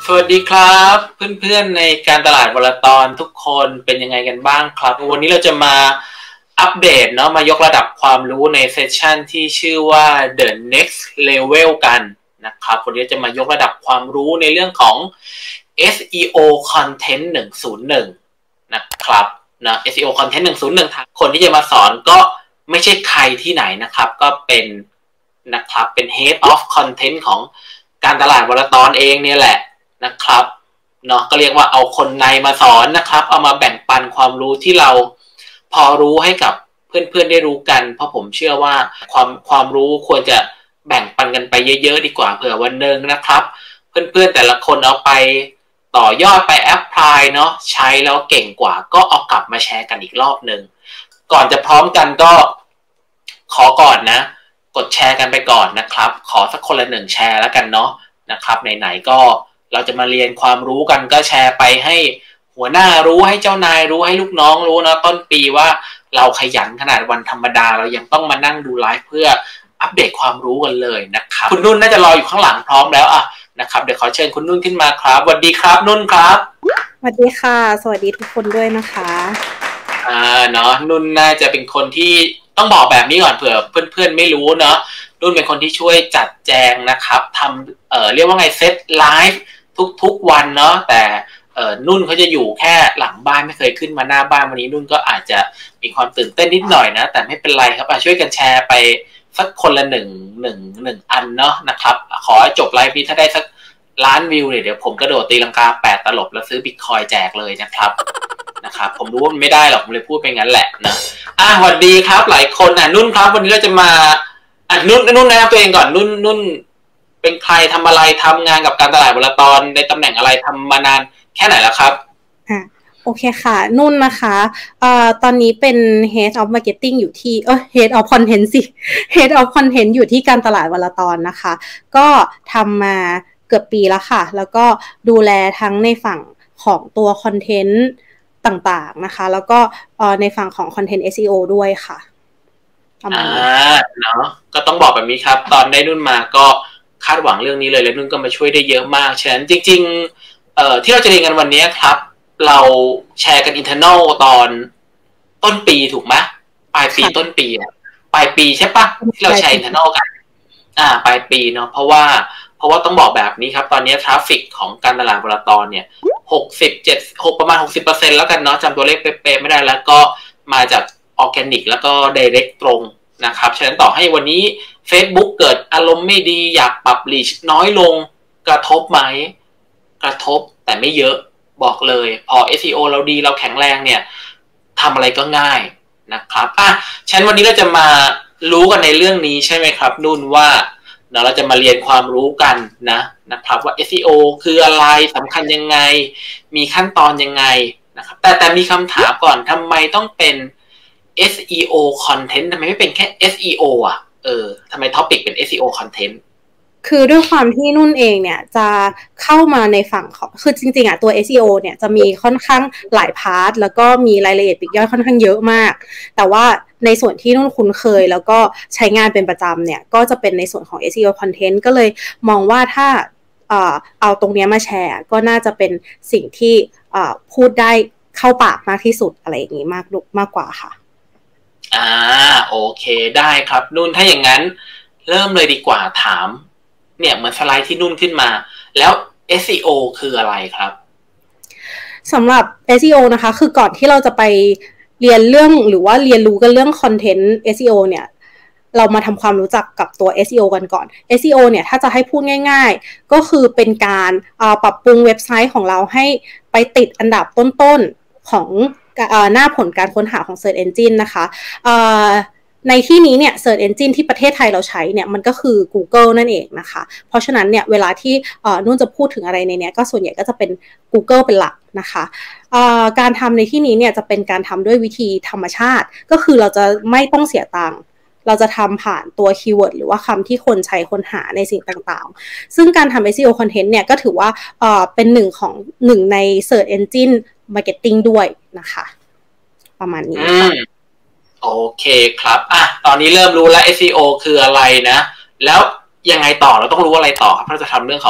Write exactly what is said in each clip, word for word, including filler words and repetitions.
สวัสดีครับเพื่อนๆในการตลาดวลตอนทุกคนเป็นยังไงกันบ้างครับวันนี้เราจะมาอัปเดตเนาะมายกระดับความรู้ในเซสชันที่ชื่อว่า The Next Level กันนะครับวันนี้จะมายกระดับความรู้ในเรื่องของ เอส อี โอ Content หนึ่งศูนย์หนึ่งนะครับนะ เอส อี โอ Content หนึ่งศูนย์หนึ่งคนที่จะมาสอนก็ไม่ใช่ใครที่ไหนนะครับก็เป็นนะครับเป็น Head of Content ของการตลาดวลตอนเองเนี่ยแหละนะครับเนาะก็เรียกว่าเอาคนในมาสอนนะครับเอามาแบ่งปันความรู้ที่เราพอรู้ให้กับเพื่อนๆได้รู้กันเพราะผมเชื่อว่าความความรู้ควรจะแบ่งปันกันไปเยอะๆดีกว่าเผื่อวันหนึ่งนะครับเพื่อนๆแต่ละคนเอาไปต่อยอดไปแอพพลายเนาะใช้แล้วเก่งกว่าก็เอากลับมาแชร์กันอีกรอบหนึ่งก่อนจะพร้อมกันก็ขอก่อนนะกดแชร์กันไปก่อนนะครับขอสักคนละหนึ่งแชร์แล้วกันเนาะนะครับไหนๆก็เราจะมาเรียนความรู้กันก็แชร์ไปให้หัวหน้ารู้ให้เจ้านายรู้ให้ลูกน้องรู้นะต้นปีว่าเราขยันขนาดวันธรรมดาเรายังต้องมานั่งดูไลฟ์เพื่ออัปเดตความรู้กันเลยนะครับคุณนุ่นน่าจะรออยู่ข้างหลังพร้อมแล้วอ่ะนะครับเดี๋ยวขอเชิญคุณนุ่นขึ้นมาครับสวัสดีครับนุ่นครับสวัสดีค่ะสวัสดีทุกคนด้วยนะคะอ่าเนาะนุ่นน่าจะเป็นคนที่ต้องบอกแบบนี้ก่อนเผื่อเพื่อนๆไม่รู้เนาะนุ่นเป็นคนที่ช่วยจัดแจงนะครับทำเอ่อเรียกว่าไงเซตไลฟ์ทุกๆวันเนาะแต่เอ่อนุ่นเขาจะอยู่แค่หลังบ้านไม่เคยขึ้นมาหน้าบ้านวันนี้นุ่นก็อาจจะมีความตื่นเต้นนิดหน่อยนะแต่ไม่เป็นไรครับช่วยกันแชร์ไปสักคนละหนึ่งหนึ่งหนึ่งอันเนาะนะครับขอจบไลฟ์นี้ถ้าได้สักล้านวิวเนี่ยเดี๋ยวผมกระโดดตีลังกาแปดตลบแล้วซื้อบิตคอยแจกเลยนะครับนะครับผมรู้ว่ามันไม่ได้หรอกผมเลยพูดไปงั้นแหละนะอ่ะสวัสดีครับหลายคนอ่ะนุ่นครับวันนี้เราจะมาอ่ะนุ่นนุ่นนะตัวเองก่อนนุ่นนุ่นเป็นใครทำอะไรทำงานกับการตลาดวลตอนในตำแหน่งอะไรทำมานานแค่ไหนแล้วครับอ่ะโอเคค่ะนุ่นนะคะเอ่อตอนนี้เป็น Head of Marketing อยู่ที่เออ Head of Content สิ Head of Content อยู่ที่การตลาดวลตอนนะคะก็ทำมาเกือบปีแล้วค่ะแล้วก็ดูแลทั้งในฝั่งของตัวคอนเทนต์ต่างๆนะคะแล้วก็เอ่อในฝั่งของ Content เอส อี โอ ด้วยค่ะอ่าเนาะก็ต้องบอกแบบนี้ครับตอนได้นุ่นมาก็คาดหวังเรื่องนี้เลยแล้วนุ่นก็มาช่วยได้เยอะมากฉะนั้นจริงๆเอ่อที่เราจะเรียนกันวันนี้ครับเราแชร์กัน internal ตอนต้นปีถูกไหมปลายปีต้นปีอะปลายปีใช่ปะที่เราแชร์ internal กันอ่าปลายปีเนาะเพราะว่าเพราะว่าต้องบอกแบบนี้ครับตอนนี้ทราฟฟิกของการตลาดวลตอนเนี่ยหกสิบเจ็ดหกประมาณ หกสิบเปอร์เซ็นต์ แล้วกันเนาะจำตัวเลขเป๊ะๆไม่ได้แล้วก็มาจากออร์แกนิกแล้วก็ direct ตรงนะครับฉะนั้นต่อให้วันนี้ Facebook เกิดอารมณ์ไม่ดีอยากปรับ reach น้อยลงกระทบไหมกระทบแต่ไม่เยอะบอกเลยพอ เอส อี โอ เราดีเราแข็งแรงเนี่ยทำอะไรก็ง่ายนะครับอ่ะฉะนั้นวันนี้เราจะมารู้กันในเรื่องนี้ใช่ไหมครับนุ่นว่าเดี๋ยวเราจะมาเรียนความรู้กันนะนะครับว่า เอส อี โอ คืออะไรสำคัญยังไงมีขั้นตอนยังไงนะครับแต่แต่มีคำถามก่อนทำไมต้องเป็น เอส อี โอ content ทำไมไม่เป็นแค่ เอส อี โอ อ่ะเออทำไมท็อปิกเป็น เอส อี โอ content คือด้วยความที่นุ่นเองเนี่ยจะเข้ามาในฝั่งของคือจริงๆอ่ะตัว เอส อี โอ เนี่ยจะมีค่อนข้างหลายพาร์ทแล้วก็มีรายละเอียดปลีกย่อยค่อนข้างเยอะมากแต่ว่าในส่วนที่นุ่นคุ้นเคยแล้วก็ใช้งานเป็นประจำเนี่ยก็จะเป็นในส่วนของ เอส อี โอ content ก็เลยมองว่าถ้าเอ่อเอาตรงนี้มาแชร์ก็น่าจะเป็นสิ่งที่เอ่อพูดได้เข้าปากมากที่สุดอะไรอย่างนี้มากมากกว่าค่ะอ่าโอเคได้ครับนุ่นถ้าอย่างนั้นเริ่มเลยดีกว่าถามเนี่ยเหมือนสไลด์ที่นุ่นขึ้นมาแล้ว เอส อี โอ คืออะไรครับสำหรับ เอส อี โอ นะคะคือก่อนที่เราจะไปเรียนเรื่องหรือว่าเรียนรู้กันเรื่องคอนเทนต์ เอส อี โอ เนี่ยเรามาทำความรู้จักกับตัว เอส อี โอ กันก่อน เอส อี โอ เนี่ยถ้าจะให้พูดง่ายๆก็คือเป็นการปรับปรุงเว็บไซต์ของเราให้ไปติดอันดับต้นๆของหน้าผลการค้นหาของ Search Engine นะคะในที่นี้เนี่ย Search Engine ที่ประเทศไทยเราใช้เนี่ยมันก็คือ Google นั่นเองนะคะเพราะฉะนั้นเนี่ยเวลาที่นุ่นจะพูดถึงอะไรในเนี้ยก็ส่วนใหญ่ก็จะเป็น Google เป็นหลักนะคะการทำในที่นี้เนี่ยจะเป็นการทำด้วยวิธีธรรมชาติก็คือเราจะไม่ต้องเสียตังค์เราจะทำผ่านตัวคีย์เวิร์ดหรือว่าคำที่คนใช้ค้นหาในสิ่งต่างๆซึ่งการทำ เอส อี โอ content เนี่ยก็ถือว่าเป็นหนึ่งของหนึ่งใน Search Engine Marketing ด้วยนะคะประมาณนี้ค่ะโอเคครับอ่ะตอนนี้เริ่มรู้แล้ว เอส อี โอ คืออะไรนะแล้วยังไงต่อเราต้องรู้อะไรต่อครับถ้าจะทำเรื่องของ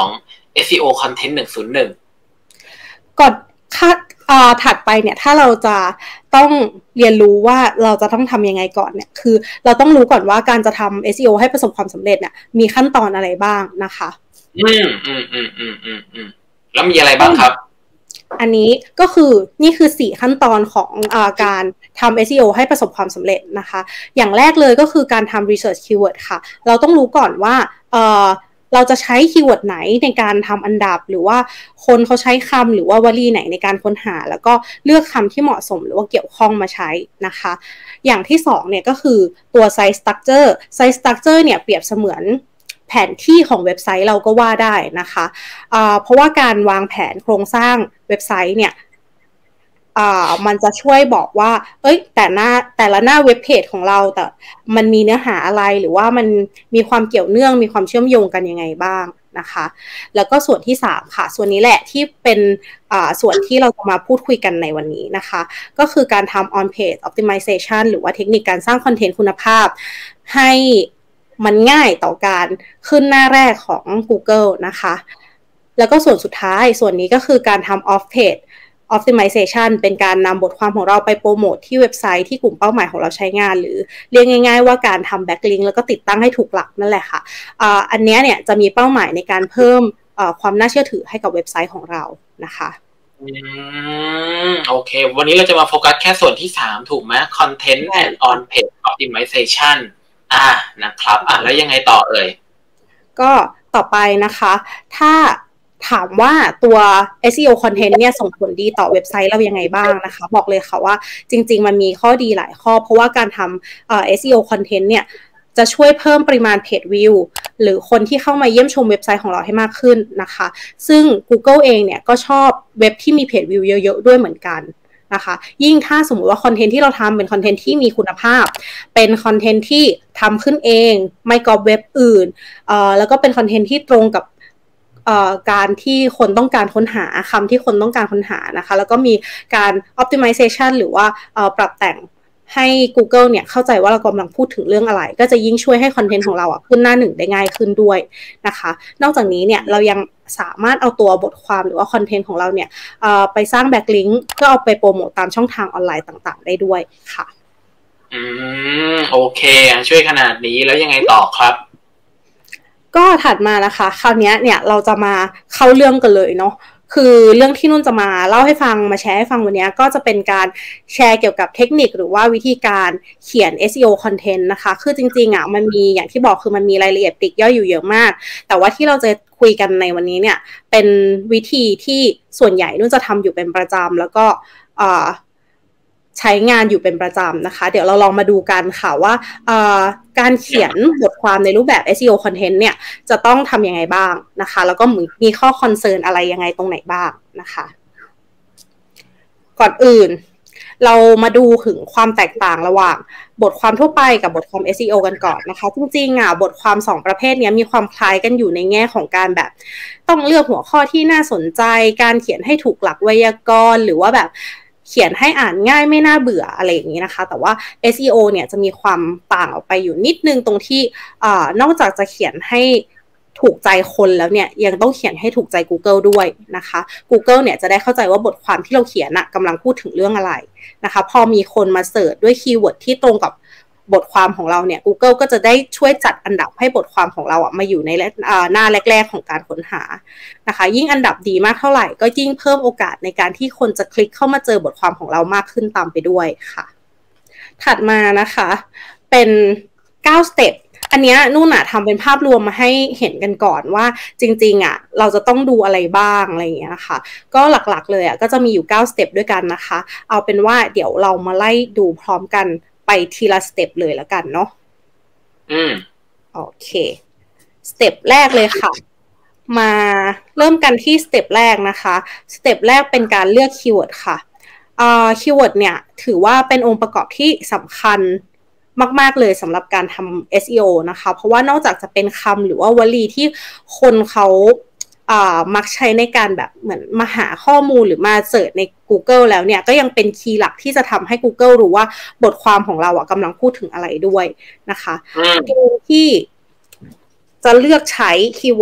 เอส อี โอ Content หนึ่งศูนย์หนึ่งก่อนค่าถัดไปเนี่ยถ้าเราจะต้องเรียนรู้ว่าเราจะต้องทำยังไงก่อนเนี่ยคือเราต้องรู้ก่อนว่าการจะทำ เอส อี โอ ให้ประสบความสำเร็จเนี่ยมีขั้นตอนอะไรบ้างนะคะอืมอืมอืมอืมอืมอืมแล้วมีอะไรบ้างครับอันนี้ก็คือนี่คือสี่ขั้นตอนของอาการทำ เอส อี โอ ให้ประสบความสำเร็จนะคะอย่างแรกเลยก็คือการทำ research keyword ค่ะเราต้องรู้ก่อนว่าเอ่อเราจะใช้คีย์เวิร์ดไหนในการทำอันดับหรือว่าคนเขาใช้คำหรือว่าวลีไหนในการค้นหาแล้วก็เลือกคำที่เหมาะสมหรือว่าเกี่ยวข้องมาใช้นะคะอย่างที่สองเนี่ยก็คือตัว site structure site structure เนี่ยเปรียบเสมือนแผนที่ของเว็บไซต์เราก็ว่าได้นะคะะเพราะว่าการวางแผนโครงสร้างเว็บไซต์เนี่ยมันจะช่วยบอกว่าเอ้ยแต่หน้าแต่ละหน้าเว็บเพจของเราแต่มันมีเนื้อหาอะไรหรือว่ามันมีความเกี่ยวเนื่องมีความเชื่อมโยงกันยังไงบ้างนะคะแล้วก็ส่วนที่สามค่ะส่วนนี้แหละที่เป็นส่วนที่เราจะมาพูดคุยกันในวันนี้นะคะก็คือการทำ on page optimization หรือว่าเทคนิคการสร้างคอนเทนต์คุณภาพให้มันง่ายต่อการขึ้นหน้าแรกของ Google นะคะแล้วก็ส่วนสุดท้ายส่วนนี้ก็คือการทำ off page optimization เป็นการนำบทความของเราไปโปรโมทที่เว็บไซต์ที่กลุ่มเป้าหมายของเราใช้งานหรือเรียกง่ายๆว่าการทำ backlink แล้วก็ติดตั้งให้ถูกหลักนั่นแหละค่ะ uh, อันนี้เนี่ยจะมีเป้าหมายในการเพิ่ม uh, ความน่าเชื่อถือให้กับเว็บไซต์ของเรานะคะอืมโอเควันนี้เราจะมาโฟกัสแค่ส่วนที่สามถูกไหม content and on page optimization อ่านะครับอ่ะแล้วยังไงต่อเอ่ยก็ต่อไปนะคะถ้าถามว่าตัว เอส อี โอ content เนี่ยส่งผลดีต่อเว็บไซต์เรายังไงบ้างนะคะบอกเลยค่ะว่าจริงๆมันมีข้อดีหลายข้อเพราะว่าการทำเอ่อ เอส อี โอ content เนี่ยจะช่วยเพิ่มปริมาณเพจวิวหรือคนที่เข้ามาเยี่ยมชมเว็บไซต์ของเราให้มากขึ้นนะคะซึ่ง Google เองเนี่ยก็ชอบเว็บที่มีเพจวิวเยอะๆด้วยเหมือนกันนะคะยิ่งถ้าสมมุติว่าคอนเทนต์ที่เราทำเป็นคอนเทนต์ที่มีคุณภาพเป็นคอนเทนต์ที่ทำขึ้นเองไม่ก๊อปเว็บอื่นเอ่อแล้วก็เป็นคอนเทนต์ที่ตรงกับการที่คนต้องการค้นหาคำที่คนต้องการค้นหานะคะแล้วก็มีการ optimization หรือว่าปรับแต่งให้ Google เนี่ยเข้าใจว่าเรากำลังพูดถึงเรื่องอะไรก็จะยิ่งช่วยให้คอนเทนต์ของเราอ่ะขึ้นหน้าหนึ่งได้ง่ายขึ้นด้วยนะคะนอกจากนี้เนี่ยเรายังสามารถเอาตัวบทความหรือว่าคอนเทนต์ของเราเนี่ยไปสร้างแบ็คลิงก์เพื่อเอาไปโปรโมตตามช่องทางออนไลน์ต่างๆได้ด้วยค่ะอืมโอเคช่วยขนาดนี้แล้วยังไงต่อครับก็ถัดมานะคะคราวนี้เนี่ยเราจะมาเข้าเรื่องกันเลยเนาะคือเรื่องที่นุ่นจะมาเล่าให้ฟังมาแชร์ให้ฟังวันนี้ก็จะเป็นการแชร์เกี่ยวกับเทคนิคหรือว่าวิธีการเขียน เอส อี โอ content นะคะคือจริงๆอ่ะมันมีอย่างที่บอกคือมันมีรายละเอียดปลีกย่อยอยู่เยอะมากแต่ว่าที่เราจะคุยกันในวันนี้เนี่ยเป็นวิธีที่ส่วนใหญ่นุ่นจะทำอยู่เป็นประจำแล้วก็ใช้งานอยู่เป็นประจำนะคะเดี๋ยวเราลองมาดูกันค่ะว่าการเขียนบทความในรูปแบบ เอส อี โอ content เนี่ยจะต้องทำยังไงบ้างนะคะแล้วก็มีข้อคอนเซิร์นอะไรยังไงตรงไหนบ้างนะคะก่อนอื่นเรามาดูถึงความแตกต่างระหว่างบทความทั่วไปกับบทความ เอส อี โอ กันก่อนนะคะจริงๆอ่ะบทความสองประเภทนี้มีความคล้ายกันอยู่ในแง่ของการแบบต้องเลือกหัวข้อที่น่าสนใจการเขียนให้ถูกหลักไวยากรณ์หรือว่าแบบเขียนให้อ่านง่ายไม่น่าเบื่ออะไรอย่างนี้นะคะแต่ว่า เอส อี โอ เนี่ยจะมีความต่างออกไปอยู่นิดนึงตรงที่อ่านอกจากจะเขียนให้ถูกใจคนแล้วเนี่ยยังต้องเขียนให้ถูกใจ Google ด้วยนะคะ Google เนี่ยจะได้เข้าใจว่าบทความที่เราเขียนน่ะกำลังพูดถึงเรื่องอะไรนะคะพอมีคนมาเสิร์ชด้วยคีย์เวิร์ดที่ตรงกับบทความของเราเนี่ย Google ก็จะได้ช่วยจัดอันดับให้บทความของเราอ่ะมาอยู่ในหน้าแรกๆของการค้นหานะคะยิ่งอันดับดีมากเท่าไหร่ก็ยิ่งเพิ่มโอกาสในการที่คนจะคลิกเข้ามาเจอบทความของเรามากขึ้นตามไปด้วยค่ะถัดมานะคะเป็นเก้าสเต็ปอันนี้นุ่นอะทำเป็นภาพรวมมาให้เห็นกันก่อนว่าจริงๆอะเราจะต้องดูอะไรบ้างอะไรอย่างเงี้ยนะคะก็หลักๆเลยอะก็จะมีอยู่เก้าสเต็ปด้วยกันนะคะเอาเป็นว่าเดี๋ยวเรามาไล่ดูพร้อมกันไปทีละสเต็ปเลยแล้วกันเนาะอืมโอเคสเต็ปแรกเลยค่ะมาเริ่มกันที่สเต็ปแรกนะคะสเต็ปแรกเป็นการเลือกคีย์เวิร์ดค่ะอ่าคีย์เวิร์ดเนี่ยถือว่าเป็นองค์ประกอบที่สำคัญมากๆเลยสำหรับการทำ เอส อี โอ นะคะเพราะว่านอกจากจะเป็นคำหรือว่าวลีที่คนเขาอ่ามักใช้ในการแบบเหมือนมาหาข้อมูลหรือมาเสิร์ชใน Google แล้วเนี่ยก็ยังเป็นคีย์หลักที่จะทำให้ Google รู้ว่าบทความของเราอ่ะกำลังพูดถึงอะไรด้วยนะคะโดยที่จะเลือกใช้คีย์เวิร์ด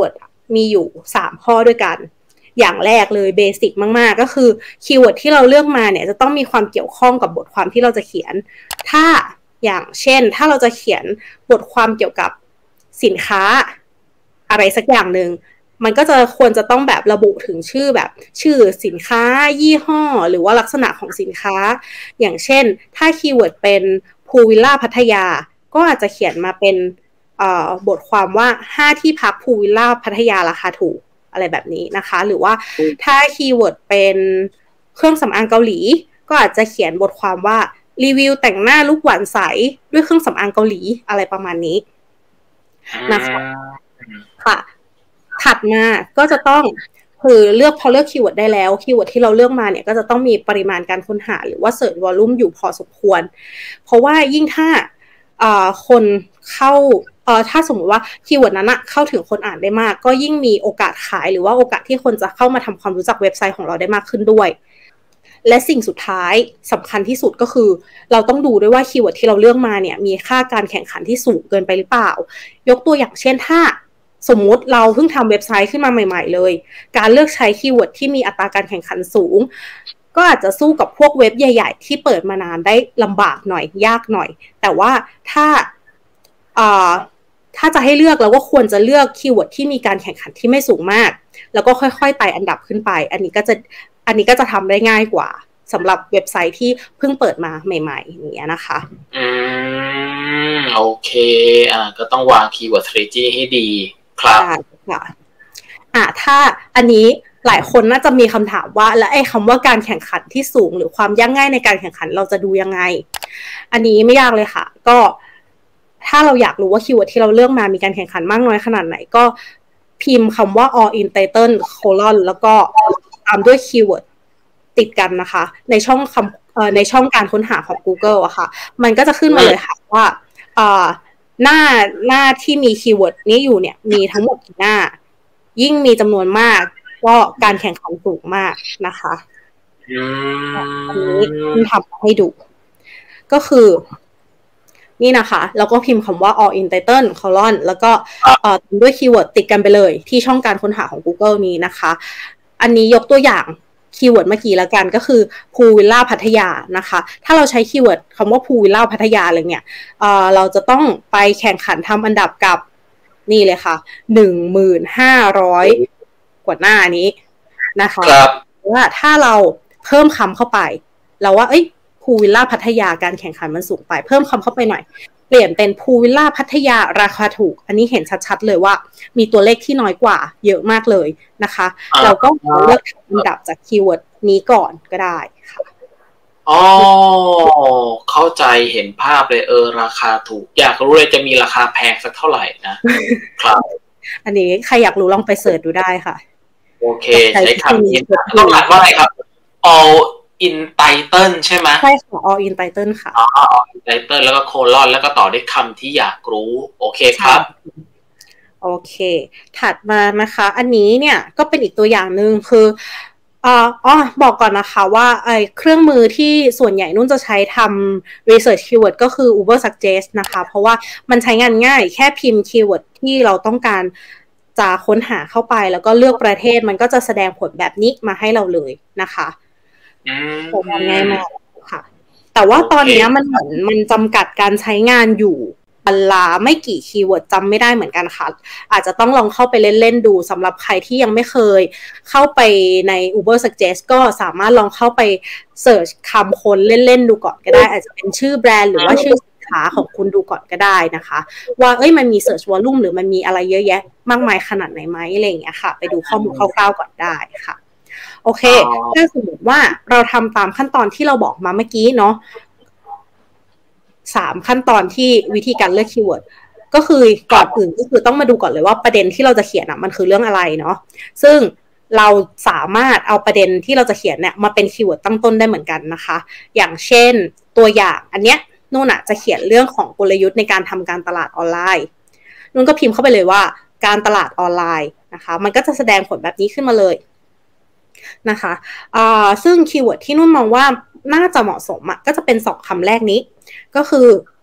มีอยู่สามข้อด้วยกันอย่างแรกเลยเบสิกมากๆก็คือคีย์เวิร์ดที่เราเลือกมาเนี่ยจะต้องมีความเกี่ยวข้องกับบทความที่เราจะเขียนถ้าอย่างเช่นถ้าเราจะเขียนบทความเกี่ยวกับสินค้าอะไรสักอย่างหนึ่งมันก็จะควรจะต้องแบบระบุถึงชื่อแบบชื่อสินค้ายี่ห้อหรือว่าลักษณะของสินค้าอย่างเช่นถ้าคีย์เวิร์ดเป็นพูลวิลล่าพัทยาก็อาจจะเขียนมาเป็นบทความว่าห้าที่พักพูลวิลล่าพัทยาราคาถูกอะไรแบบนี้นะคะหรือว่าถ้าคีย์เวิร์ดเป็นเครื่องสำอางเกาหลีก็อาจจะเขียนบทความว่ารีวิวแต่งหน้าลุคหวานใสด้วยเครื่องสำอางเกาหลีอะไรประมาณนี้นะคะค่ะถัดมาก็จะต้องคือเลือกพอเลือกคีย์เวิร์ดได้แล้วคีย์เวิร์ดที่เราเลือกมาเนี่ยก็จะต้องมีปริมาณการค้นหาหรือว่า search volume อยู่พอสมควรเพราะว่ายิ่งถ้าคนเข้าเอ่อถ้าสมมติว่าคีย์เวิร์ดนั้นอะเข้าถึงคนอ่านได้มากก็ยิ่งมีโอกาสขายหรือว่าโอกาสที่คนจะเข้ามาทำความรู้จักเว็บไซต์ของเราได้มากขึ้นด้วยและสิ่งสุดท้ายสำคัญที่สุดก็คือเราต้องดูด้วยว่าคีย์เวิร์ดที่เราเลือกมาเนี่ยมีค่าการแข่งขันที่สูงเกินไปหรือเปล่ายกตัวอย่างเช่นถ้าสมมุติเราเพิ่งทำเว็บไซต์ขึ้นมาใหม่ๆเลยการเลือกใช้คีย์เวิร์ดที่มีอัตราการแข่งขันสูงก็อาจจะสู้กับพวกเว็บใหญ่ๆที่เปิดมานานได้ลำบากหน่อยยากหน่อยแต่ว่าถ้าอ่าถ้าจะให้เลือกเราก็ควรจะเลือกคีย์เวิร์ดที่มีการแข่งขันที่ไม่สูงมากแล้วก็ค่อยๆไต่อันดับขึ้นไปอันนี้ก็จะอันนี้ก็จะทำได้ง่ายกว่าสำหรับเว็บไซต์ที่เพิ่งเปิดมาใหม่ๆอย่างเงี้ยนะคะอืมโอเคอ่าก็ต้องวางคีย์เวิร์ด strategy ให้ดีครับค่ะอ่ะถ้าอันนี้หลายคนน่าจะมีคำถามว่าแล้วไอ้คำว่าการแข่งขันที่สูงหรือความยากง่ายในการแข่งขันเราจะดูยังไงอันนี้ไม่ยากเลยค่ะก็ถ้าเราอยากรู้ว่าคีย์เวิร์ดที่เราเลือกมามีการแข่งขันมากน้อยขนาดไหนก็พิมพ์คำว่า all in title colon แล้วก็ตามด้วยคีย์เวิร์ดติดกันนะคะในช่องคำเอ่อในช่องการค้นหาของ Google อะค่ะมันก็จะขึ้นมาเลยค่ะว่าเอ่อหน้าหน้าที่มีคีย์เวิร์ดนี้อยู่เนี่ยมีทั้งหมดกี่หน้ายิ่งมีจำนวนมากก็การแข่งขันสูงมากนะคะอันนี้คุณทำให้ดูก็คือนี่นะคะแล้วก็พิมพ์คำว่า all in title colon แล้วก็เอ่อด้วยคีย์เวิร์ดติดกันไปเลยที่ช่องการค้นหาของ Google นี้นะคะอันนี้ยกตัวอย่างคีย์เวิร์ดเมื่อกี้แล้วกันก็คือพูลวิลล่าพัทยานะคะถ้าเราใช้คีย์เวิร์ดคำว่าพูลวิลล่าพัทยาอะไรเนี่ยเอ่อเราจะต้องไปแข่งขันทำอันดับกับนี่เลยค่ะ หนึ่งหมื่นห้าร้อย กว่าหน้านี้นะคะว่าถ้าเราเพิ่มคำเข้าไปเราว่าเอ้ยพูลวิลล่าพัทยาการแข่งขันมันสูงไปเพิ่มคำเข้าไปหน่อยเปลี่ยนเป็นพูลวิลล่าพัทยาราคาถูกอันนี้เห็นชัดๆเลยว่ามีตัวเลขที่น้อยกว่าเยอะมากเลยนะคะเราก็เลือกอันดับจากคีย์เวิร์ดนี้ก่อนก็ได้ค่ะอ๋อเข้าใจเห็นภาพเลยเออราคาถูกอยากรู้เลยจะมีราคาแพงสักเท่าไหร่นะครับอันนี้ใครอยากรู้ลองไปเสิร์ชดูได้ค่ะโอเคใช้คำนี้ต้องอ่านว่าอะไรครับ all in title ใช่ไหมใช่ค่ะ all in title ค่ะอ๋อ all in title แล้วก็โคลอนแล้วก็ต่อด้วยคำที่อยากรู้โอเคครับโอเคถัดมานะคะอันนี้เนี่ยก็เป็นอีกตัวอย่างหนึ่งคืออ๋ออ๋อบอกก่อนนะคะว่าไอ้เครื่องมือที่ส่วนใหญ่นุ่นจะใช้ทำ research keyword ก็คือ Uber Suggest นะคะเพราะว่ามันใช้งานง่ายแค่พิมพ์ keyword ที่เราต้องการจะค้นหาเข้าไปแล้วก็เลือกประเทศมันก็จะแสดงผลแบบนี้มาให้เราเลยนะคะโปรแกรมง่ายมากค่ะแต่ว่าตอนนี้มันเหมือนมันจำกัดการใช้งานอยู่อันลาไม่กี่คีย์เวิร์ดจำไม่ได้เหมือนกันค่ะอาจจะต้องลองเข้าไปเล่นๆดูสำหรับใครที่ยังไม่เคยเข้าไปใน Uber Suggest ก็สามารถลองเข้าไปเสิร์ชคำค้นเล่นๆดูก่อนก็ได้อาจจะเป็นชื่อแบรนด์หรือว่าชื่อสินค้าของคุณดูก่อนก็ได้นะคะว่าเอ้ยมันมี search volume หรือมันมีอะไรเยอะแยะมากมายขนาดไหนไหมอะไรอย่างเงี้ยค่ะไปดูข้อมูลคร่าวๆก่อนได้ค่ะโอเคถ้าสมมติว่าเราทำตามขั้นตอนที่เราบอกมาเมื่อกี้เนาะสามขั้นตอนที่วิธีการเลือกคีย์เวิร์ดก็คือก่อนอื่นก็คือต้องมาดูก่อนเลยว่าประเด็นที่เราจะเขียนอ่ะมันคือเรื่องอะไรเนาะซึ่งเราสามารถเอาประเด็นที่เราจะเขียนเนี่ยมาเป็นคีย์เวิร์ดตั้งต้นได้เหมือนกันนะคะอย่างเช่นตัวอย่างอันเนี้ยนุ่นอ่ะจะเขียนเรื่องของกลยุทธ์ในการทำการตลาดออนไลน์นุ่นก็พิมพ์เข้าไปเลยว่าการตลาดออนไลน์นะคะมันก็จะแสดงผลแบบนี้ขึ้นมาเลยนะคะอ่าซึ่งคีย์เวิร์ดที่นุ่นมองว่าน่าจะเหมาะสมอ่ะก็จะเป็นสองคำแรกนี้ก็คือ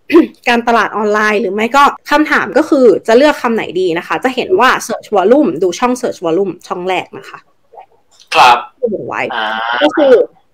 การตลาดออนไลน์หรือไม่ก็คำถามก็คือจะเลือกคำไหนดีนะคะจะเห็นว่า search volume ดูช่อง search volume ช่องแรกนะคะครับไว้ก็คือ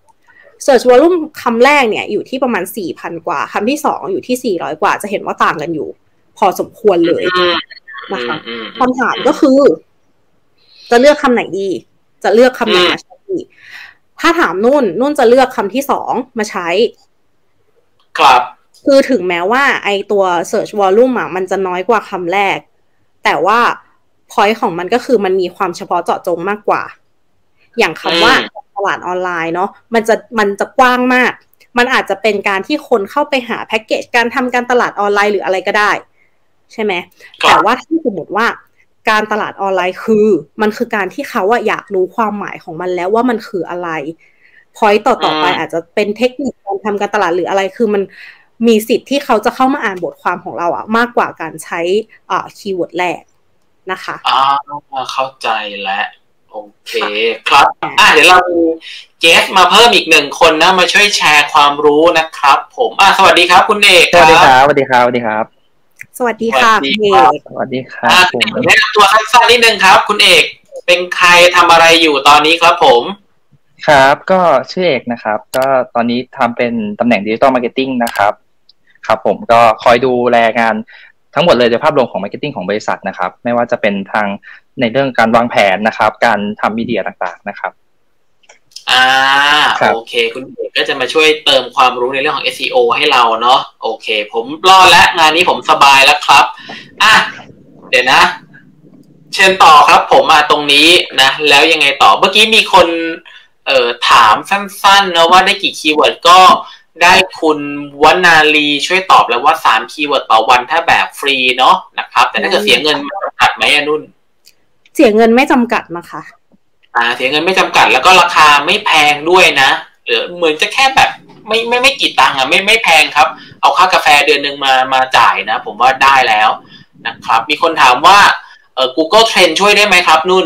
search volume คำแรกเนี่ยอยู่ที่ประมาณ สี่พัน กว่าคำที่สองอยู่ที่สี่ร้อยกว่าจะเห็นว่าต่างกันอยู่พอสมควรเลยนะคะคำถามก็คือจะเลือกคำไหนดีจะเลือกคำไหนมาใช้ดีถ้าถามนุ่นนุ่นจะเลือกคำที่สองมาใช้ครับคือถึงแม้ว่าไอตัว search volume อ่ะมันจะน้อยกว่าคำแรกแต่ว่า point ของมันก็คือมันมีความเฉพาะเจาะจงมากกว่าอย่างคำว่าตลาดออนไลน์เนาะมันจะมันจะกว้างมากมันอาจจะเป็นการที่คนเข้าไปหาแพ็กเกจการทำการตลาดออนไลน์หรืออะไรก็ได้ใช่ไหมแต่ว่าถ้าสมมติว่าการตลาดออนไลน์คือมันคือการที่เขาอะอยากรู้ความหมายของมันแล้วว่ามันคืออะไร point ต่อต่อไปอาจจะเป็นเทคนิคการทำการตลาดหรืออะไรคือมันมีสิทธิ์ที่เขาจะเข้ามาอ่านบทความของเราอะมากกว่าการใช้อ่าคีย์เวิร์ดแรกนะคะอ่าเข้าใจแล้วโอเคครับอ่ะเดี๋ยวเรามีเกสมาเพิ่มอีกหนึ่งคนนะมาช่วยแชร์ความรู้นะครับผมอ่ะสวัสดีครับคุณเอกครับสวัสดีครับสวัสดีครับสวัสดีครับสวัสดีค่ะคุณเอกสวัสดีครับผมแนะนำตัวสั้นๆนิดนึงครับคุณเอกเป็นใครทำอะไรอยู่ตอนนี้ครับผมครับก็ชื่อเอกนะครับก็ตอนนี้ทำเป็นตำแหน่งดิจิตอลมาร์เก็ตติ้งนะครับครับผมก็คอยดูแลงานทั้งหมดเลยโดยภาพรวมของมาร์เก็ตติ้งของบริษัทนะครับไม่ว่าจะเป็นทางในเรื่องการวางแผนนะครับการทำมีเดียต่างๆนะครับอ่าโอเคคุณเอกก็จะมาช่วยเติมความรู้ในเรื่องของ เอส อี โอ ให้เราเนาะโอเคผมรอดแล้วงานนี้ผมสบายแล้วครับอ่ะเดี๋ยวนะเชิญต่อครับผมมาตรงนี้นะแล้วยังไงต่อเมื่อกี้มีคนเอ่อถามสั้นๆนะว่าได้กี่คีย์เวิร์ดก็ได้คุณวนาลีช่วยตอบแล้วว่าสามคีย์เวิร์ดต่อวันถ้าแบบฟรีเนาะนะครับแต่ถ้าเกิดเสียเงินจำกัดไหมอะนุ่นเสียเงินไม่จำกัดนะคะอ่าเสียเงินไม่จำกัดแล้วก็ราคาไม่แพงด้วยนะหรือเหมือนจะแค่แบบไม่ไม่ไม่กี่ตังค์อ่ะไม่ไม่แพงครับเอาค่ากาแฟเดือนนึงมามาจ่ายนะผมว่าได้แล้วนะครับมีคนถามว่าเอ่อ Google Trend ช่วยได้ไหมครับนุ่น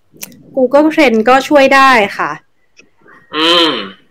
Google Trend ก็ช่วยได้ค่ะอืม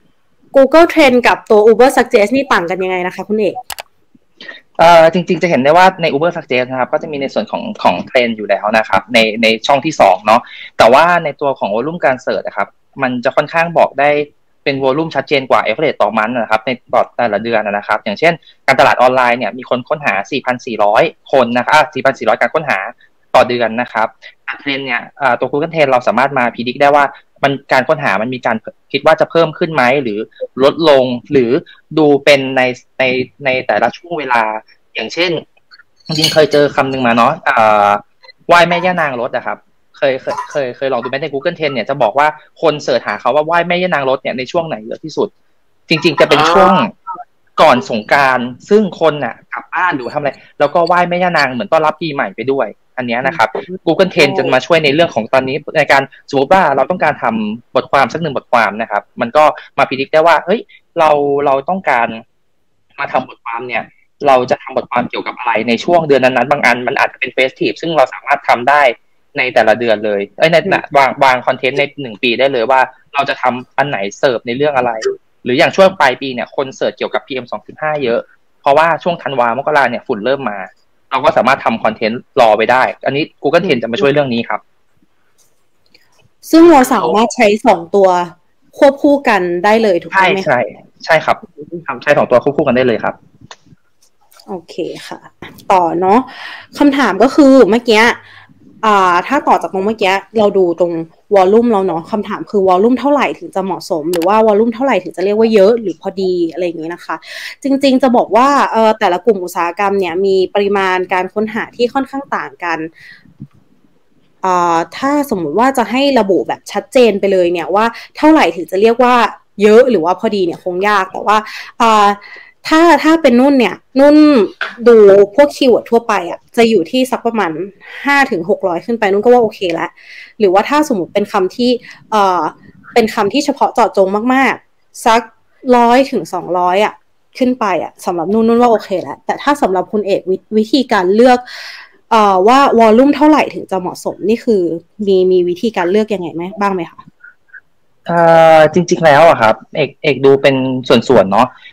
Google Trend กับตัว Uber Suggest นี่ต่างกันยังไงนะคะคุณเอกเอ่อจริงๆจะเห็นได้ว่าใน Uber Suggest นะครับก็จะมีในส่วนของของเทรนด์อยู่แล้วนะครับในในช่องที่สองเนาะแต่ว่าในตัวของวอลลุ่มการเสิร์ชนะครับมันจะค่อนข้างบอกได้เป็นวอลลุ่มชัดเจนกว่า average ต่อมันนะครับในต่อแต่ละเดือนนะครับอย่างเช่นการตลาดออนไลน์เนี่ยมีคนค้นหา สี่พันสี่ร้อย คนนะครับ สี่พันสี่ร้อย การค้นหาต่อเดือนนะครับเทรนด์เนี่ยตัว Google Trend เราสามารถมาพิจิตรได้ว่ามันการค้นหามันมีการคิดว่าจะเพิ่มขึ้นไหมหรือลดลงหรือดูเป็นในในในแต่ละช่วงเวลาอย่างเช่นจริงๆเคยเจอคำหนึ่งมาเนาะอ่าว่ายแม่ย่านางรถอะครับเคยเคยเคยเคยลองดูไหมใน Google Trend เนี่ยจะบอกว่าคนเสิร์ชหาเขาว่าว่ายแม่ย่านางรถเนี่ยในช่วงไหนเยอะที่สุดจริงๆจะเป็นช่วงก่อนสงกรานต์ซึ่งคนน่ะกลับบ้านหรือทำอะไรแล้วก็ว่ายแม่ย่านางเหมือนต้อนรับปีใหม่ไปด้วยอันนี้นะครับ Google Trend จะมาช่วยในเรื่องของตอนนี้ในการสมมติว่าเราต้องการทำบทความสักหนึ่งบทความนะครับมันก็มาพิจิตรได้ว่าเฮ้ยเราเราต้องการมาทำบทความเนี่ยเราจะทำบทความเกี่ยวกับอะไรในช่วงเดือนนั้นๆบางอันมันอาจจะเป็นเฟสทีฟซึ่งเราสามารถทำได้ในแต่ละเดือนเลยเอ้ยในวางวางคอนเทนต์ในหนึ่งปีได้เลยว่าเราจะทำอันไหนเสิร์ฟในเรื่องอะไรหรืออย่างช่วงปลายปีเนี่ยคนเสิร์ชเกี่ยวกับ พี เอ็ม สองจุดห้า เยอะเพราะว่าช่วงธันวามกราเนี่ยฝุ่นเริ่มมาเราก็สามารถทำคอนเทนต์รอไปได้อันนี้ Google Trend จะมาช่วยเรื่องนี้ครับซึ่งเราสามารถใช้สองตัวควบคู่กันได้เลยถูกไหมใช่ใช่ใช่ครับทำใช้สองตัวควบคู่กันได้เลยครับโอเคค่ะต่อเนาะคำถามก็คือเมื่อกี้อ่าถ้าต่อจากตรงเมื่อกี้เราดูตรงวอลลุ่มเราเนาะคำถามคือวอลลุ่มเท่าไหร่ถึงจะเหมาะสมหรือว่าวอลลุ่มเท่าไหร่ถึงจะเรียกว่าเยอะหรือพอดีอะไรอย่างนี้นะคะจริงๆจะบอกว่าเอ่อแต่ละกลุ่มอุตสาหกรรมเนี่ยมีปริมาณการค้นหาที่ค่อนข้างต่างกันอ่าถ้าสมมุติว่าจะให้ระบุแบบชัดเจนไปเลยเนี่ยว่าเท่าไหร่ถึงจะเรียกว่าเยอะหรือว่าพอดีเนี่ยคงยากแต่ว่าอ่าถ้าถ้าเป็นนุ่นเนี่ยนุ่นดูพวกคีย์เวิร์ดทั่วไปอ่ะจะอยู่ที่สักประมาณ ห้าถึงหกร้อย ขึ้นไปนุ่นก็ว่าโอเคแล้วหรือว่าถ้าสมมติเป็นคำที่เอ่อเป็นคำที่เฉพาะเจาะจงมากๆสักหนึ่งร้อยถึงสองร้อยอ่ะขึ้นไปอ่ะสำหรับนุ่นนุ่นว่าโอเคแล้วแต่ถ้าสำหรับคุณเอกวิธีการเลือกเอ่อว่าวอลลุ่มเท่าไหร่ถึงจะเหมาะสมนี่คือมีมีวิธีการเลือกยังไงไหมบ้างไหมคะเอ่อจริงๆแล้วอะครับเอกเอกดูเป็นส่วนๆเนาะ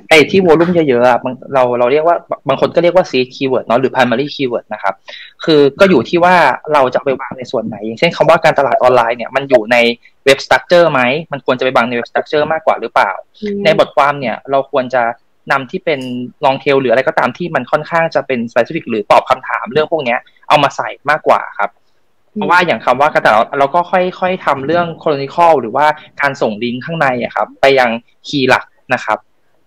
ไอ้ที่วอลลุ่มเยอะๆอ่ะเราเราเรียกว่าบางคนก็เรียกว่า seed keyword เนาะหรือ primary keyword นะครับคือก็อยู่ที่ว่าเราจะไปวางในส่วนไหนอย่างเช่นคำว่าการตลาดออนไลน์เนี่ยมันอยู่ในเว็บ structure ไหมมันควรจะไปวางในเว็บ structure มากกว่าหรือเปล่าในบทความเนี่ยเราควรจะนำที่เป็น long tail หรืออะไรก็ตามที่มันค่อนข้างจะเป็น specific หรือตอบคำถามเรื่องพวกนี้เอามาใส่มากกว่าครับเพราะว่าอย่างคำว่าการตลาดเราก็ค่อยๆทำเรื่อง chronicle หรือว่าการส่งลิงก์ข้างในอะครับไปยังคีย์หลักนะครับ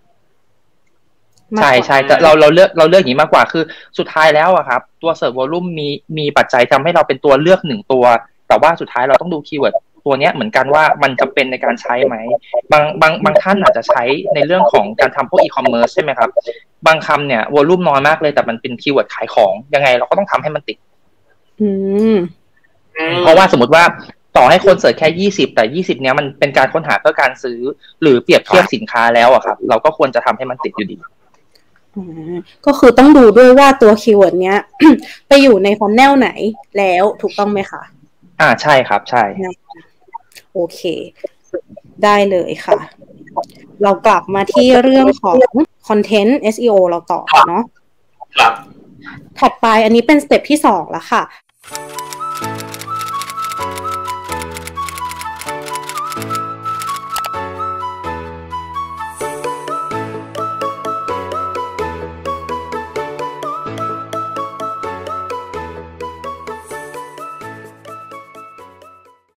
ใช่ใช่แต่เราเราเลือกเราเลือกอย่างนี้มากกว่าคือสุดท้ายแล้วอะครับตัวเสิร์ฟวอลลุ่มมีมีปัจจัยทำให้เราเป็นตัวเลือกหนึ่งตัวแต่ว่าสุดท้ายเราต้องดูคีย์เวิร์ดตัวเนี้ยเหมือนกันว่ามันจำเป็นในการใช้ไหมบางบางบางท่านอาจจะใช้ในเรื่องของการทำพวกอีคอมเมิร์ซใช่ไหมครับบางคำเนี่ยวอลลุ่มน้อยมากเลยแต่มันเป็นคีย์เวิร์ดขายของยังไงเราก็ต้องทำให้มันติดอืมเพราะว่าสมมติว่าต่อให้คนเสิร์ชแค่ยี่สิบแต่ยี่สิบเนี้ยมันเป็นการค้นหาเพื่อการซื้อหรือเปรียบเทียบสินค้าแล้วอะครับเราก็ควรจะทำให้มันติดอยู่ดีก็คือต้องดูด้วยว่าตัวคีย์เวิร์ดเนี้ย ไปอยู่ในฟันแนลไหนแล้วถูกต้องไหมคะอ่าใช่ครับใช่โอเคได้เลยค่ะเรากลับมาที่เรื่องของคอนเทนต์ เอส อี โอ เราต่อเนาะครับถัดไปอันนี้เป็นสเต็ปที่สองแล้วค่ะ